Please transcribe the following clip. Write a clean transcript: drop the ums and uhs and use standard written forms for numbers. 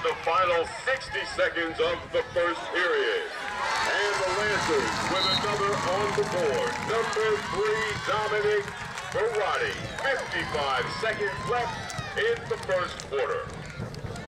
the final 60 seconds of the first period. And the Lancers with another on the board. Number 3, Dominic Verratti. 55 seconds left in the first quarter.